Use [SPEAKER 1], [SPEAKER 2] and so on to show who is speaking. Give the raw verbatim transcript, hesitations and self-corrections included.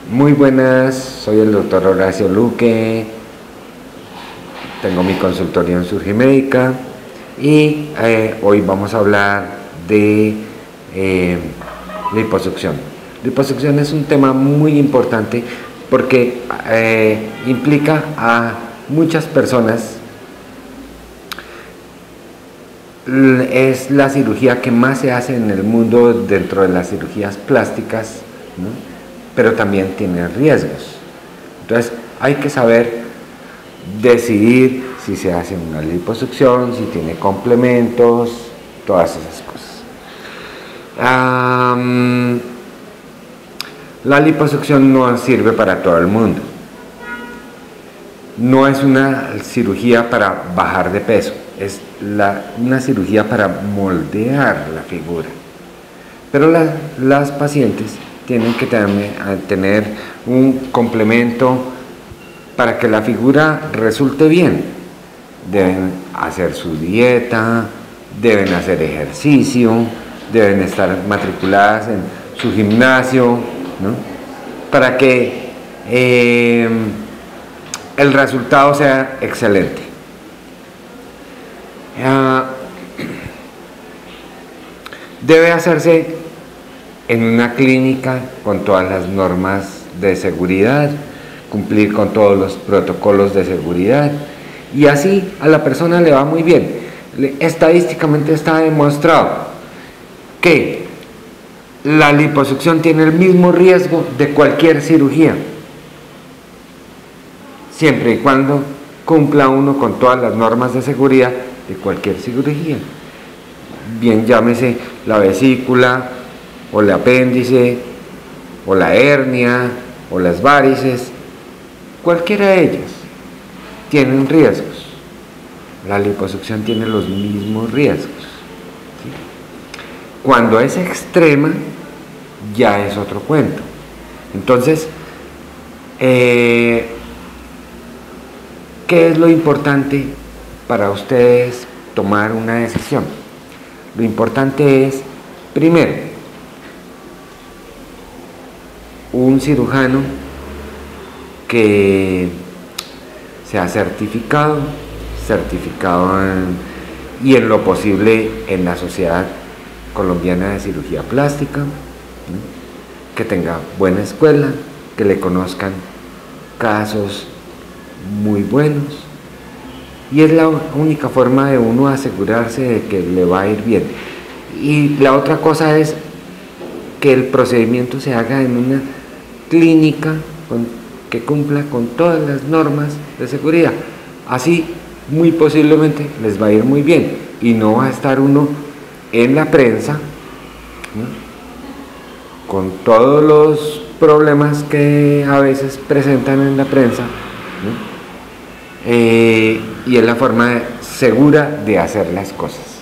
[SPEAKER 1] Muy buenas, soy el doctor Horacio Luque, tengo mi consultorio en Surgimédica y eh, hoy vamos a hablar de eh, liposucción. Liposucción es un tema muy importante porque eh, implica a muchas personas. Es la cirugía que más se hace en el mundo dentro de las cirugías plásticas, ¿no? Pero también tiene riesgos. Entonces hay que saber decidir si se hace una liposucción, si tiene complementos, todas esas cosas. Um, la liposucción no sirve para todo el mundo. No es una cirugía para bajar de peso, es la, una cirugía para moldear la figura. Pero la, las pacientes tienen que tener un complemento para que la figura resulte bien. Deben hacer su dieta, deben hacer ejercicio, deben estar matriculadas en su gimnasio, ¿no? Para que eh, el resultado sea excelente. Uh, debe hacerse en una clínica con todas las normas de seguridad, cumplir con todos los protocolos de seguridad, y así a la persona le va muy bien. Estadísticamente está demostrado que la liposucción tiene el mismo riesgo de cualquier cirugía, siempre y cuando cumpla uno con todas las normas de seguridad de cualquier cirugía, bien llámese la vesícula, o el apéndice, o la hernia, o las varices. Cualquiera de ellas tienen riesgos. La liposucción tiene los mismos riesgos, ¿sí? Cuando es extrema, ya es otro cuento. Entonces, eh, ¿qué es lo importante para ustedes tomar una decisión? Lo importante es, primero, un cirujano que sea certificado, certificado en, y en lo posible en la Sociedad Colombiana de Cirugía Plástica, ¿no? Que tenga buena escuela, que le conozcan casos muy buenos, y es la única forma de uno asegurarse de que le va a ir bien. Y la otra cosa es que el procedimiento se haga en una clínica con, que cumpla con todas las normas de seguridad. Así muy posiblemente les va a ir muy bien y no va a estar uno en la prensa, ¿no? Con todos los problemas que a veces presentan en la prensa, ¿no? eh, y es la forma segura de hacer las cosas.